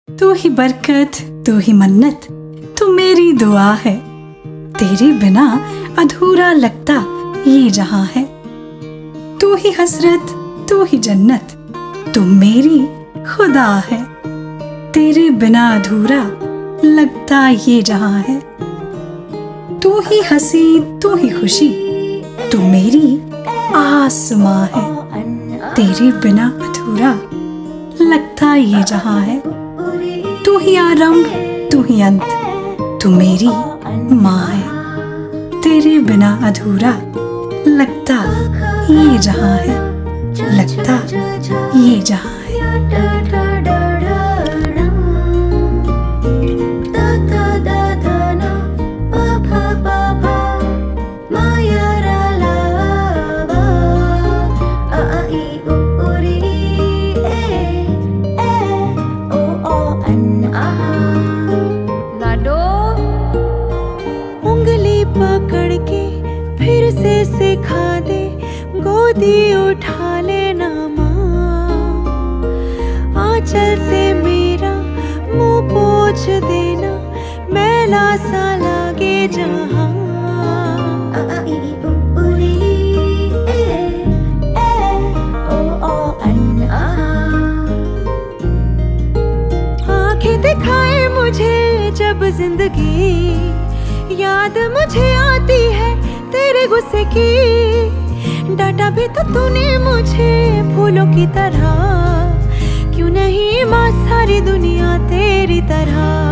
तू ही बरकत, तू ही मन्नत, तू मेरी दुआ है। तेरे बिना अधूरा लगता ये जहां है। तू ही हसरत, तू ही जन्नत, तू मेरी खुदा है। तेरे बिना अधूरा लगता ये जहां है। तू ही हंसी, तू ही खुशी, तू मेरी आसमां है। तेरे बिना अधूरा लगता ये जहां है। तू ही आरंभ, तू ही अंत, तू मेरी माँ है। तेरे बिना अधूरा लगता ये जहां है, लगता ये जहां है। उंगली पकड़ के फिर से सिखा दे, गोदी उठा लेना माँ। आंचल से मेरा मुंह पोंछ देना, मैला सा लागे जहाँ। आंखें दिखाए मुझे जब जिंदगी, याद मुझे आती है तेरे गुस्से की। डांटा भी तो तूने मुझे फूलों की तरह, क्यों नहीं माँ सारी दुनिया तेरी तरह।